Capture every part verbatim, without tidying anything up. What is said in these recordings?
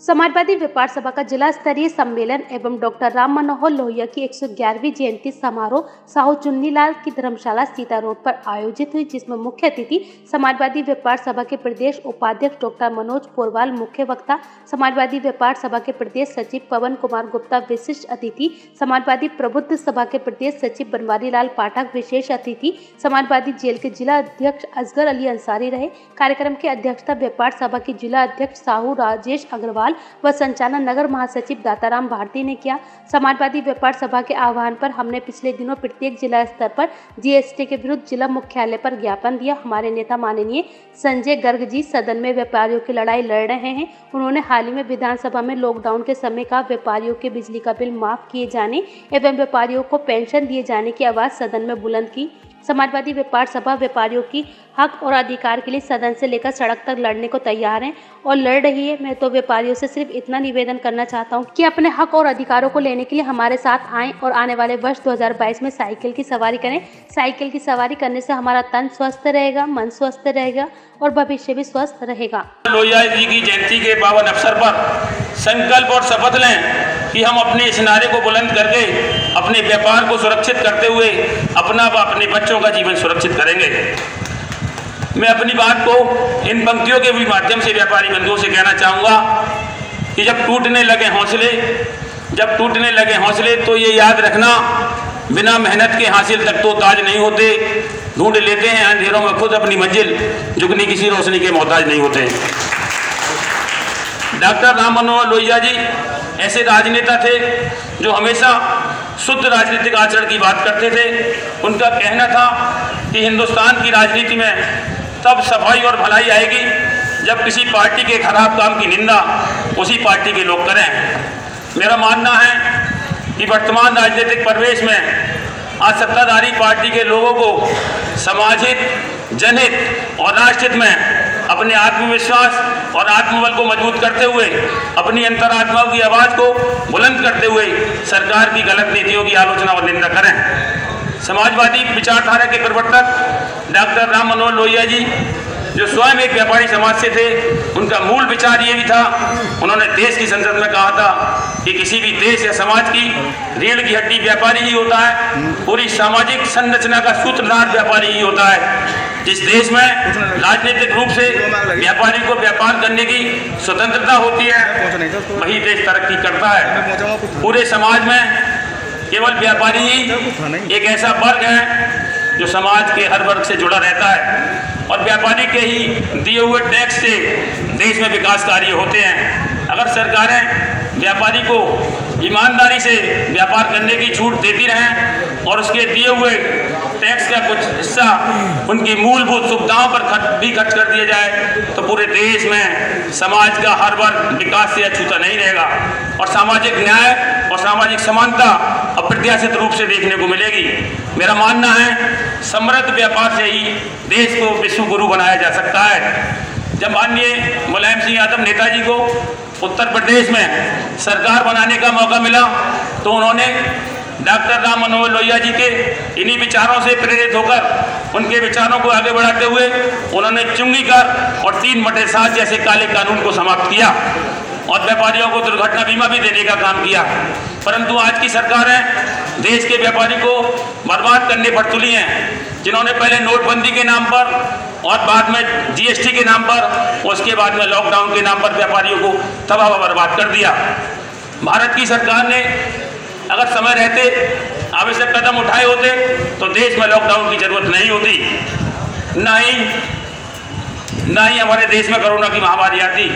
समाजवादी व्यापार सभा का जिला स्तरीय सम्मेलन एवं डॉक्टर राम मनोहर लोहिया की एक सौ ग्यारहवीं जयंती समारोह साहू चुन्नीलाल की धर्मशाला सीता रोड पर आयोजित हुई, जिसमें मुख्य अतिथि समाजवादी व्यापार सभा के प्रदेश उपाध्यक्ष डॉक्टर मनोज पोरवाल मुख्य वक्ता, समाजवादी व्यापार सभा के प्रदेश सचिव पवन कुमार गुप्ता विशिष्ट अतिथि, समाजवादी प्रबुद्ध सभा के प्रदेश सचिव बनवारी लाल पाठक विशेष अतिथि, समाजवादी जेल के जिला अध्यक्ष असगर अली अंसारी रहे। कार्यक्रम की अध्यक्षता व्यापार सभा की जिला अध्यक्ष साहू राजेश अग्रवाल व संचालन नगर महासचिव दाताराम भारती ने किया। समाजवादी व्यापार सभा के आह्वान पर हमने पिछले दिनों प्रत्येक जिला स्तर पर जीएसटी के विरुद्ध जिला मुख्यालय पर ज्ञापन दिया। हमारे नेता माननीय संजय गर्ग जी सदन में व्यापारियों की लड़ाई लड़ रहे हैं। उन्होंने हाल ही में विधानसभा में लॉकडाउन के समय का व्यापारियों के बिजली का बिल माफ किए जाने एवं व्यापारियों को पेंशन दिए जाने की आवाज सदन में बुलंद की। समाजवादी व्यापार सभा व्यापारियों की हक और अधिकार के लिए सदन से लेकर सड़क तक लड़ने को तैयार है और लड़ रही है। मैं तो व्यापारियों से सिर्फ इतना निवेदन करना चाहता हूं कि अपने हक और अधिकारों को लेने के लिए हमारे साथ आएं और आने वाले वर्ष दो हज़ार बाईस में साइकिल की सवारी करें। साइकिल की सवारी करने से हमारा तन स्वस्थ रहेगा, मन स्वस्थ रहेगा और भविष्य भी स्वस्थ रहेगा। लोहिया जी की जयंती के पावन अवसर पर संकल्प और शपथ लें कि हम अपने इस नारे को बुलंद करके अपने व्यापार को सुरक्षित करते हुए अपना व अपने बच्चों का जीवन सुरक्षित करेंगे। मैं अपनी बात को इन पंक्तियों के भी माध्यम से व्यापारी बंधुओं से कहना चाहूँगा कि जब टूटने लगे हौसले जब टूटने लगे हौसले तो ये याद रखना, बिना मेहनत के हासिल तक तो ताज नहीं होते। ढूंढ लेते हैं अंधेरों में खुद अपनी मंजिल, झुकनी किसी रोशनी के मोहताज नहीं होते। डॉक्टर राम मनोहर लोहिया जी ऐसे राजनेता थे जो हमेशा शुद्ध राजनीतिक आचरण की बात करते थे। उनका कहना था कि हिंदुस्तान की राजनीति में तब सफाई और भलाई आएगी जब किसी पार्टी के खराब काम की निंदा उसी पार्टी के लोग करें। मेरा मानना है कि वर्तमान राजनीतिक परिवेश में आज सत्ताधारी पार्टी के लोगों को समाजहित, जनहित और राष्ट्रहित में अपने आत्मविश्वास और आत्मबल को मजबूत करते हुए अपनी अंतरात्माओं की आवाज़ को बुलंद करते हुए सरकार की गलत नीतियों की आलोचना और निंदा करें। समाजवादी विचारधारा के प्रवर्तक डॉक्टर राम मनोहर लोहिया जी जो स्वयं एक व्यापारी समाज से थे, उनका मूल विचार ये भी था, उन्होंने देश की संसद में कहा था कि किसी भी देश या समाज की रीढ़ की हड्डी व्यापारी ही होता है, पूरी सामाजिक संरचना का सूत्रधार व्यापारी ही होता है। जिस देश में राजनीतिक रूप से व्यापारी को व्यापार करने की स्वतंत्रता होती है, वही देश तरक्की करता है। पूरे समाज में केवल व्यापारी ही एक ऐसा वर्ग है जो समाज के हर वर्ग से जुड़ा रहता है और व्यापारी के ही दिए हुए टैक्स से देश में विकास कार्य होते हैं। अगर सरकारें व्यापारी को ईमानदारी से व्यापार करने की छूट देती रहें और उसके दिए हुए टैक्स का कुछ हिस्सा उनकी मूलभूत सुविधाओं पर खर्च भी खर्च कर दिया जाए तो पूरे देश में समाज का हर वर्ग विकास से अछूता नहीं रहेगा और सामाजिक न्याय और सामाजिक समानता अप्रत्याशित रूप से देखने को मिलेगी। मेरा मानना है समृद्ध व्यापार से ही देश को विश्व गुरु बनाया जा सकता है। जब माननीय मुलायम सिंह यादव नेताजी को उत्तर प्रदेश में सरकार बनाने का मौका मिला तो उन्होंने डॉक्टर राम मनोहर लोहिया जी के इन्हीं विचारों से प्रेरित होकर उनके विचारों को आगे बढ़ाते हुए उन्होंने चुंगी कर और तीन बटे सात जैसे काले कानून को समाप्त किया और व्यापारियों को दुर्घटना बीमा भी देने का काम किया। परंतु आज की सरकारें देश के व्यापारी को बर्बाद करने पर तुली हैं, जिन्होंने पहले नोटबंदी के नाम पर और बाद में जीएसटी के नाम पर, उसके बाद में लॉकडाउन के नाम पर व्यापारियों को तबाह व बर्बाद कर दिया। भारत की सरकार ने अगर समय रहते आवश्यक कदम उठाए होते तो देश में लॉकडाउन की जरूरत नहीं होती, ना ही ना ही हमारे देश में कोरोना की महामारी आती।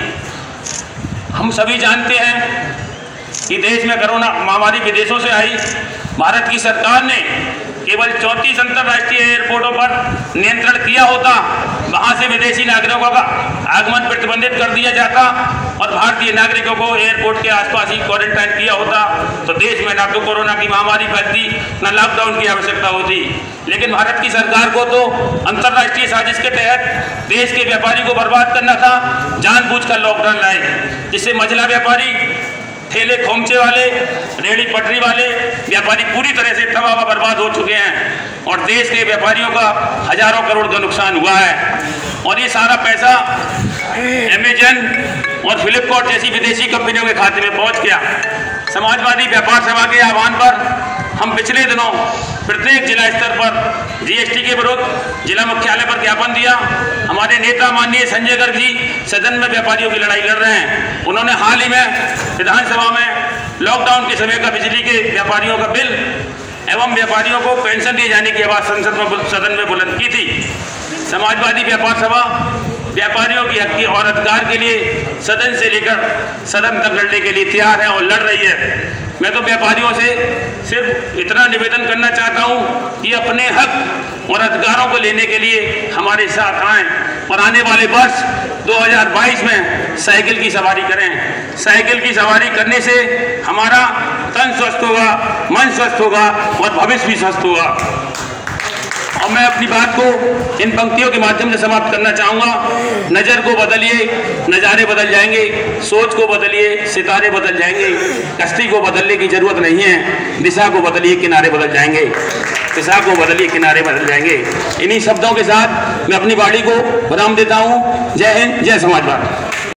हम सभी जानते हैं कि देश में कोरोना महामारी विदेशों से आई। भारत की सरकार ने केवल चौंतीस अंतर्राष्ट्रीय एयरपोर्टों पर नियंत्रण किया होता, वहां से विदेशी नागरिकों का आगमन प्रतिबंधित कर दिया जाता और भारतीय नागरिकों को एयरपोर्ट के आसपास ही क्वारंटाइन किया होता तो देश में ना तो कोरोना की महामारी फैलती न लॉकडाउन की आवश्यकता होती। लेकिन भारत की सरकार को तो अंतर्राष्ट्रीय साजिश के तहत देश के व्यापारी को बर्बाद करना था, जानबूझकर लॉकडाउन लाए, जिससे महिला व्यापारी, ठेले खोमचे वाले, रेहड़ी पटरी वाले व्यापारी पूरी तरह से तबाह व बर्बाद हो चुके हैं और देश के व्यापारियों का हजारों करोड़ का नुकसान हुआ है। और ये सारा पैसा अमेजन और फ्लिपकार्ट जैसी विदेशी कंपनियों के खाते में पहुंच गया। समाजवादी व्यापार सभा के आह्वान पर हम पिछले दिनों प्रत्येक जिला स्तर पर जीएसटी के विरुद्ध जिला मुख्यालय पर ज्ञापन दिया। हमारे नेता माननीय संजय गर्ग जी सदन में व्यापारियों की लड़ाई लड़ रहे हैं। उन्होंने हाल ही में विधानसभा में लॉकडाउन के समय का बिजली के व्यापारियों का बिल एवं व्यापारियों को पेंशन दिए जाने की आवाज़ संसद में सदन में बुलंद की थी। समाजवादी व्यापार सभा व्यापारियों की हक और अधिकार के लिए सदन से लेकर सदन तक लड़ने के लिए तैयार है और लड़ रही है। मैं तो व्यापारियों से सिर्फ इतना निवेदन करना चाहता हूं कि अपने हक और अधिकारों को लेने के लिए हमारे साथ आएं और आने वाले वर्ष दो हज़ार बाईस में साइकिल की सवारी करें। साइकिल की सवारी करने से हमारा तन स्वस्थ होगा, मन स्वस्थ होगा और भविष्य भी स्वस्थ होगा। और मैं अपनी बात को इन पंक्तियों के माध्यम से समाप्त करना चाहूँगा। नज़र को बदलिए, नज़ारे बदल जाएंगे। सोच को बदलिए, सितारे बदल जाएंगे। कश्ती को बदलने की जरूरत नहीं है, दिशा को बदलिए, किनारे बदल जाएंगे। दिशा को बदलिए, किनारे बदल जाएंगे। इन्हीं शब्दों के साथ मैं अपनी वाणी को विराम देता हूँ। जय हिंद, जय समाजवाद।